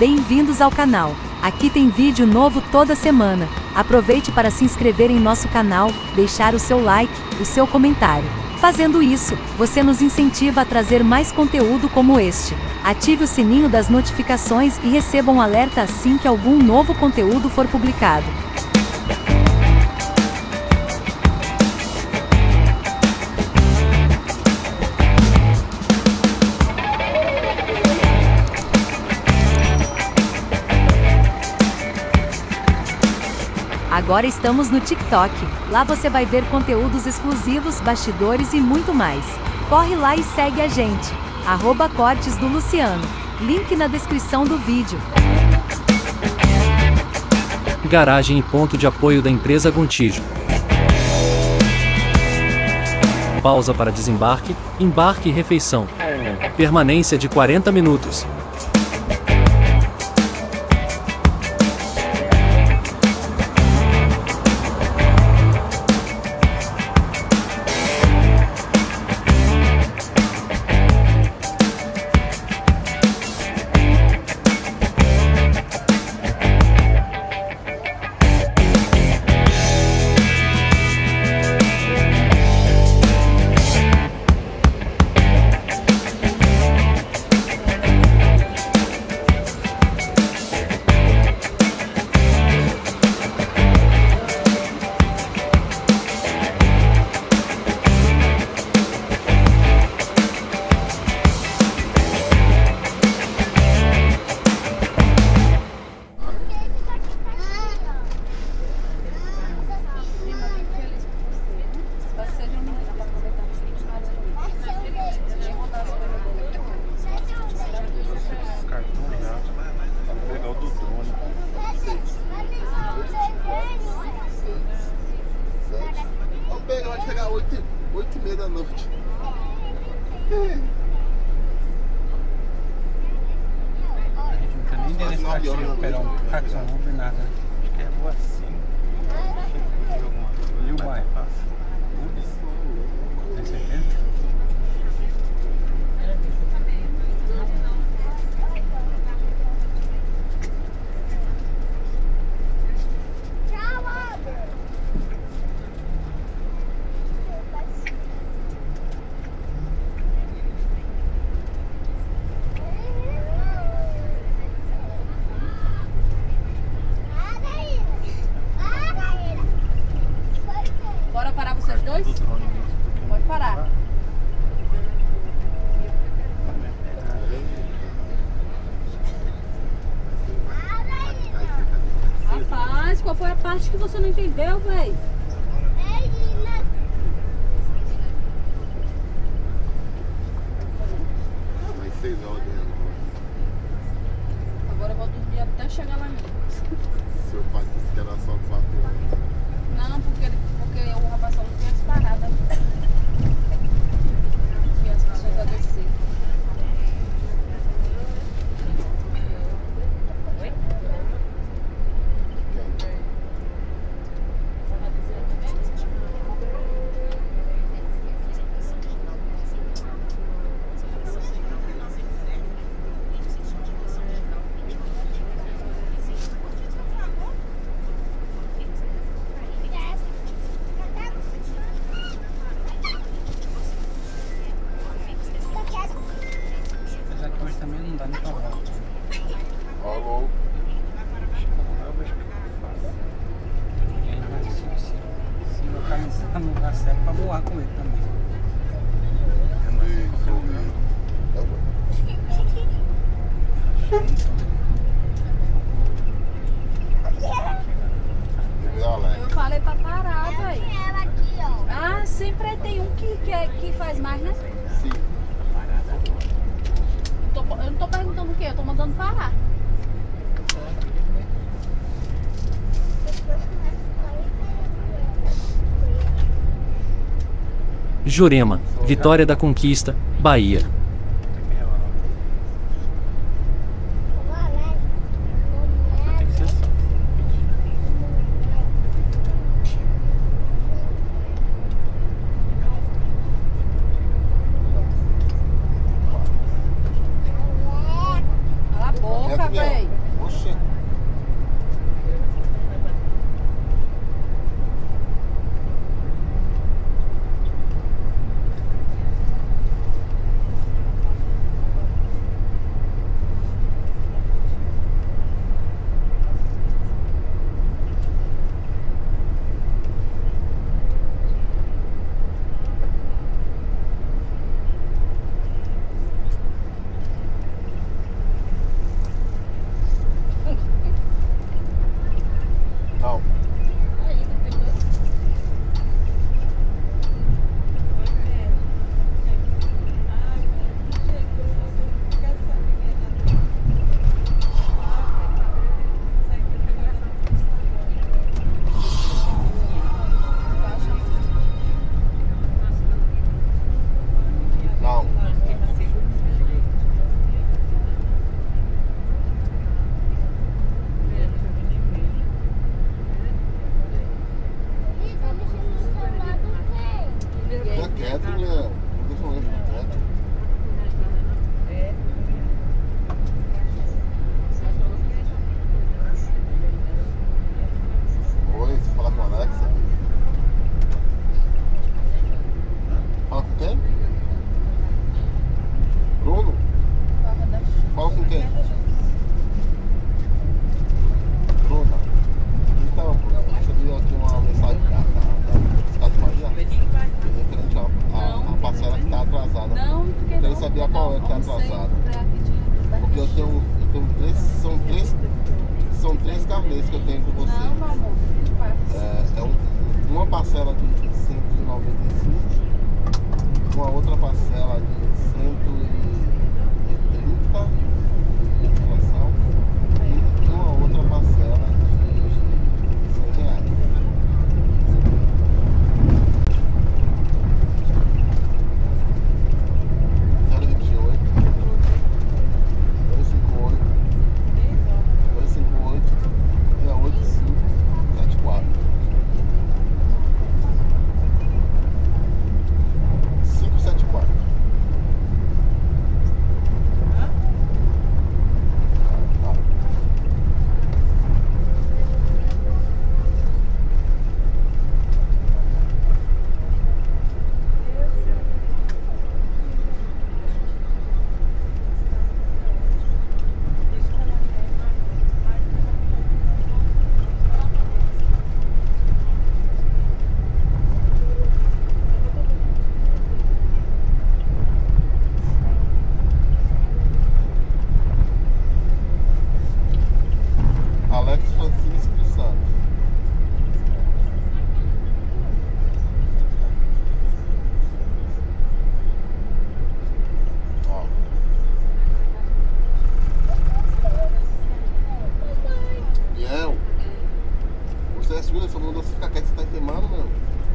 Bem-vindos ao canal. Aqui tem vídeo novo toda semana. Aproveite para se inscrever em nosso canal, deixar o seu like, o seu comentário. Fazendo isso, você nos incentiva a trazer mais conteúdo como este. Ative o sininho das notificações e receba um alerta assim que algum novo conteúdo for publicado. Agora estamos no TikTok. Lá você vai ver conteúdos exclusivos, bastidores e muito mais. Corre lá e segue a gente. @cortes do Luciano. Link na descrição do vídeo. Garagem e ponto de apoio da empresa Gontijo. Pausa para desembarque, embarque e refeição. Permanência de 40 minutos. Vai chegar 8h30 da noite. A gente não tem nem endereço pra te operar um Paxson Uber, nada. Acho que é rua 5. E o bairro? Tem certeza? Bora parar vocês dois? Pode parar. Rapaz, qual foi a parte que você não entendeu, véi? Mais 6 horas. Agora eu vou dormir até chegar lá mesmo. Seu pai disse que era só 4 horas. Não, porque o rapaz falou que tinha disparado. E as pessoas a descer. Oi? Apesar que hoje também não dá nem pra volta. Alô? E ainda se localizar no lugar certo pra voar com ele também. Eu falei pra parar, velho. Ah, sempre tem um que faz mais, né? Sim. Eu não tô perguntando o quê, eu tô mandando parar. Jurema, Vitória da Conquista, Bahia. Tem que ser assim. Cala a boca, velho. teto, né? Não deixa eu ler pro teto. Oi, você fala com a Alexa? Fala com quem? Bruno? Fala com quem? Bruno. Então, Bruno, recebi aqui uma mensagem da Cidade de Bahia referente à parcela que está atrasada. Não, eu quero saber qual é que está atrasada. Porque eu tenho três, são três carnês que eu tenho com você. Não, amor, uma parcela de 195, uma outra parcela de 130 de inflação e uma outra parcela de 100 reais. Alex Francisco Santos. Ó. Biel, você é surda, só mandou você ficar quieto, você tá queimando, meu.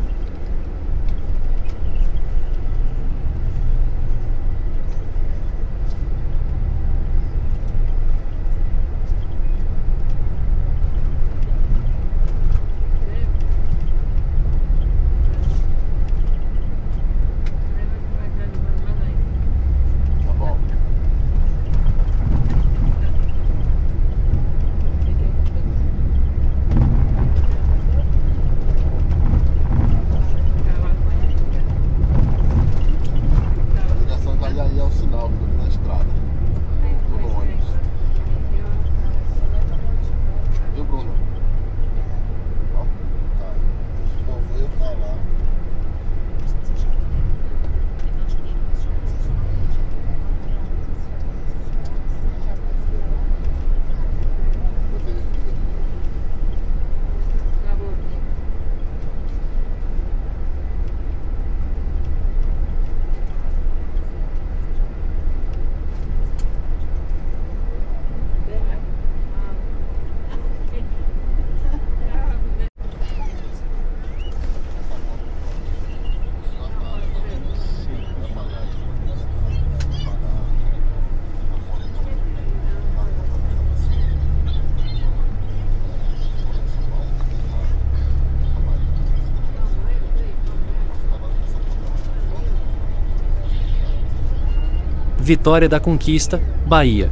Vitória da Conquista, Bahia.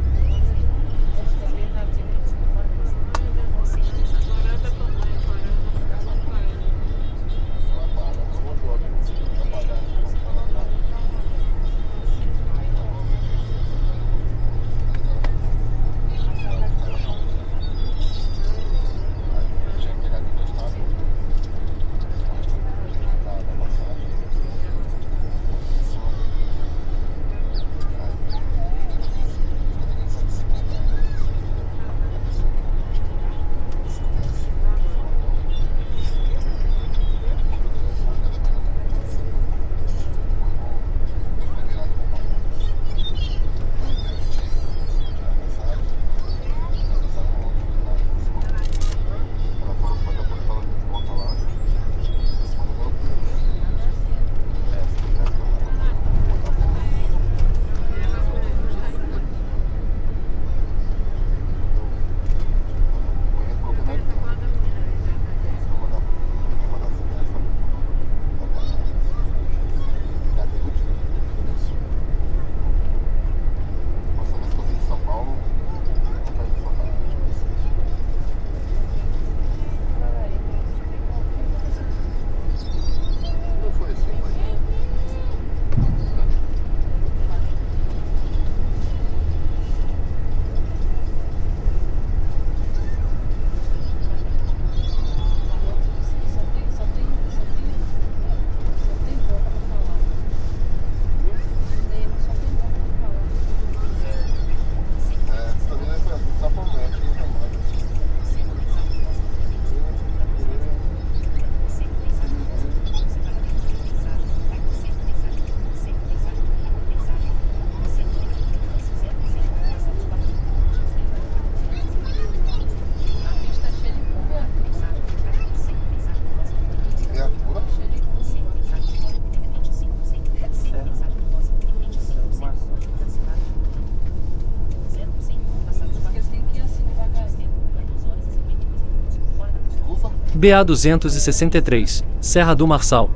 BA-263, Serra do Marçal.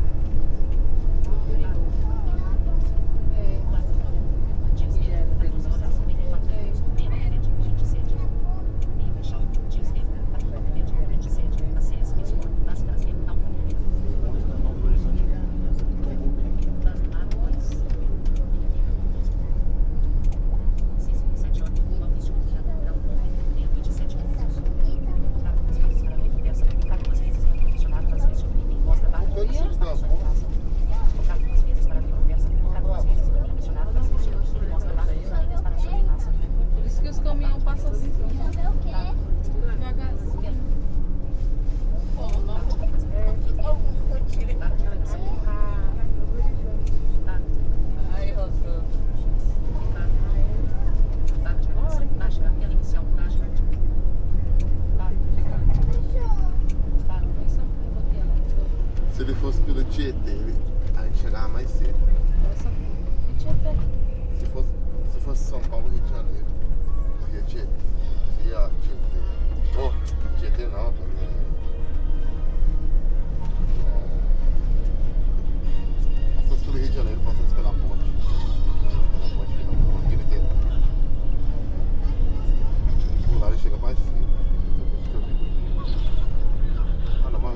Se ele fosse pelo Tietê, a gente chegava mais cedo. Se fosse São Paulo, Rio de Janeiro. Rio Tietê. Oh, Tietê não, também. Passasse pelo Rio de Janeiro, passasse pela ponte. Pela ponte que não, aquele tempo. Por lá ele chega mais cedo. Ah, não, mas.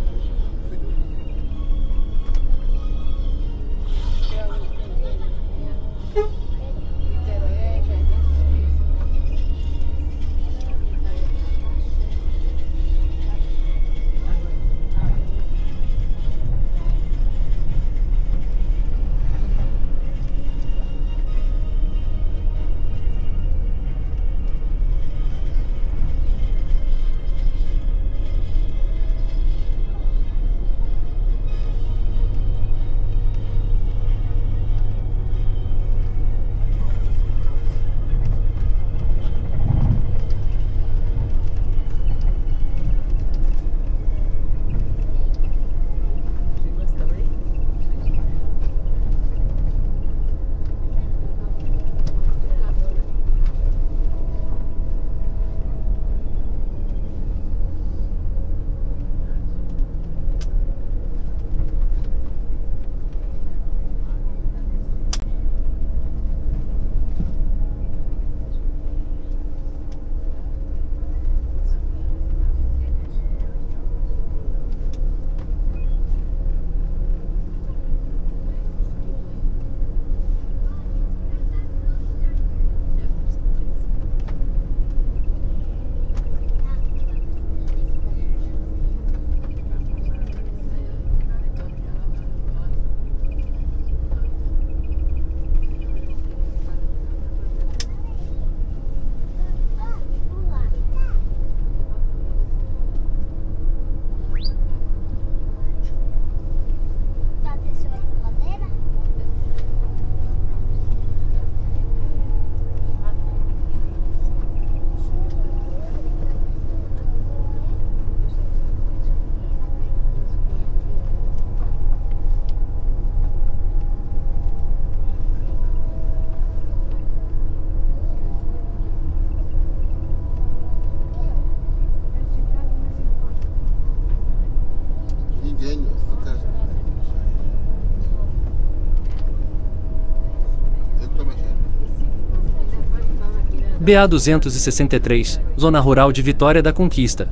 BA-263, Zona Rural de Vitória da Conquista.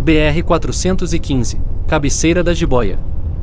BR-415, cabeceira da Jiboia.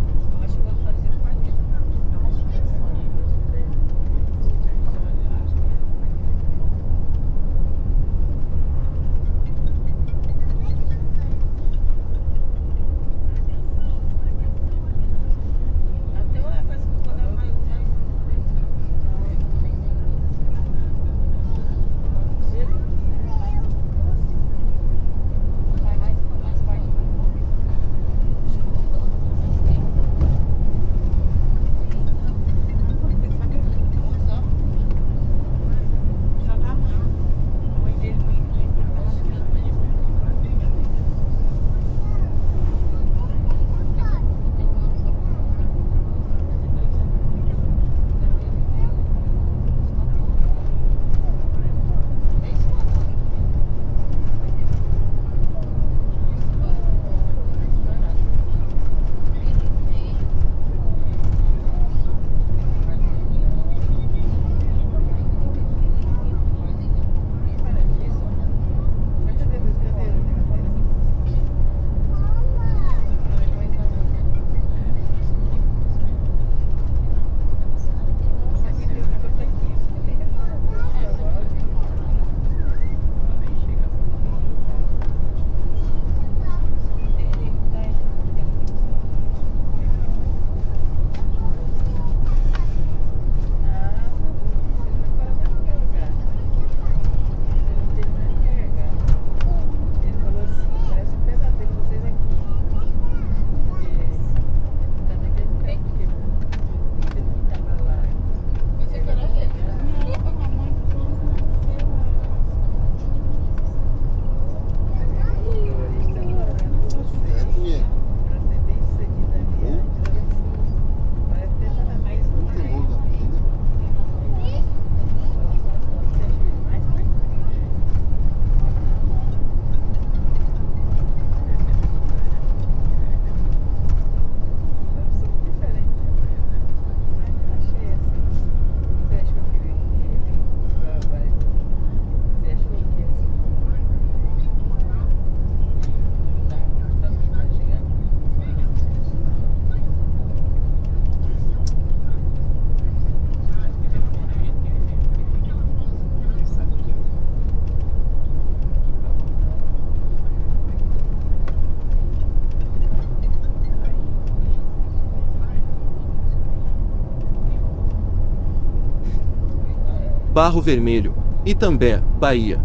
Barro Vermelho, Itambé, Bahia.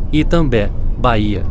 Itambé, Bahia.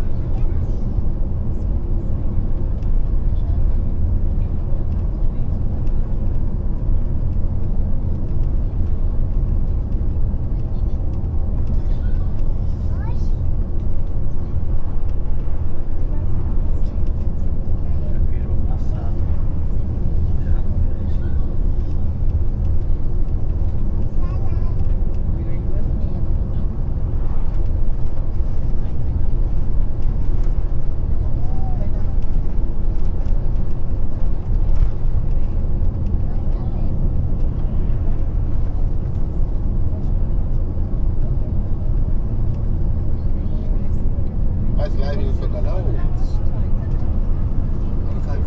Faz live no seu canal? Não faz.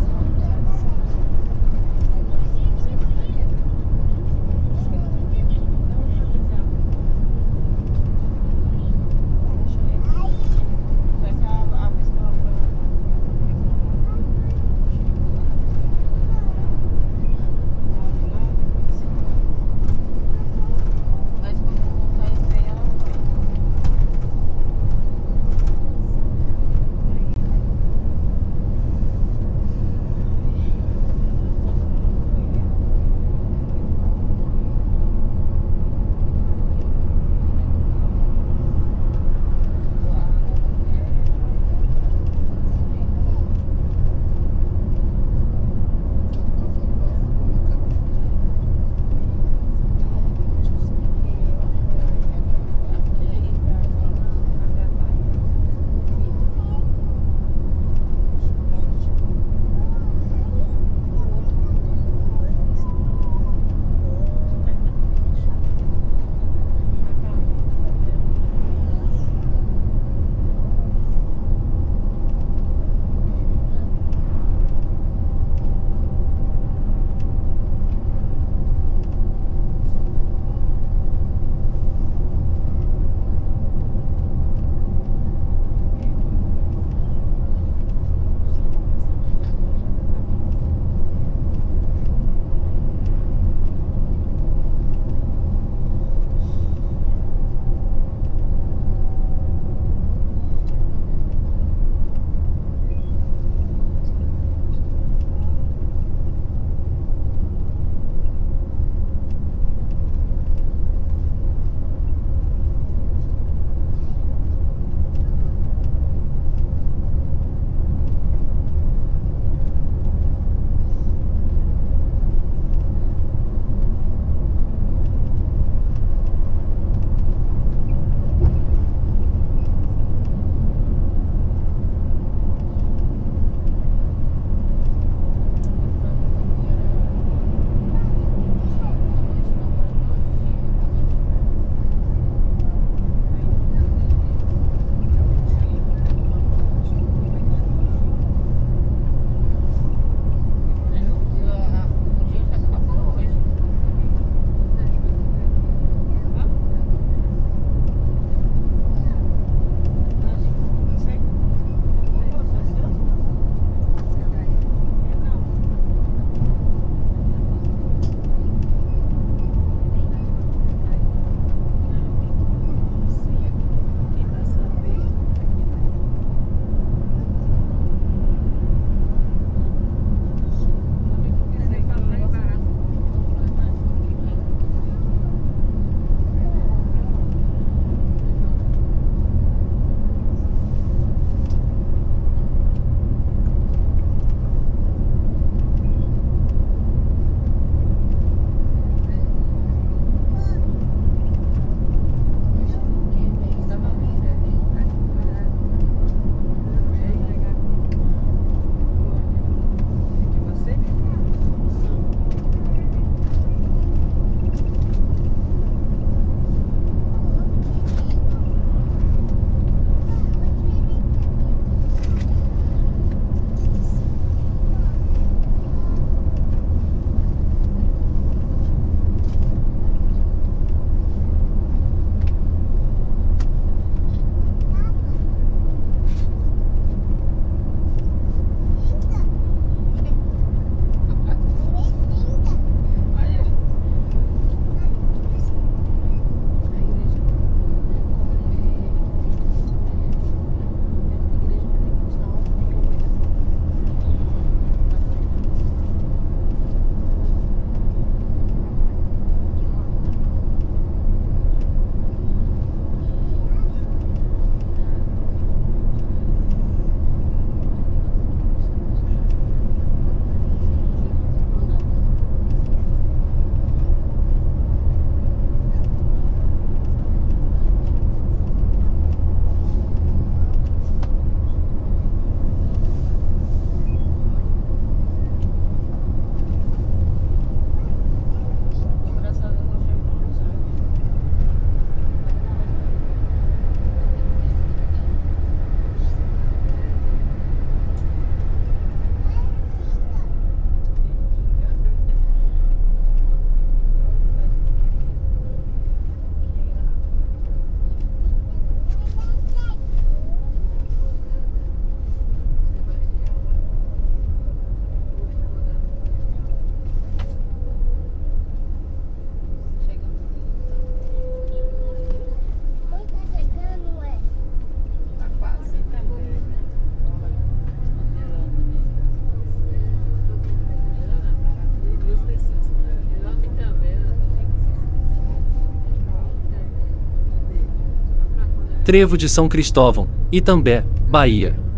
Trevo de São Cristóvão, Itambé, Bahia.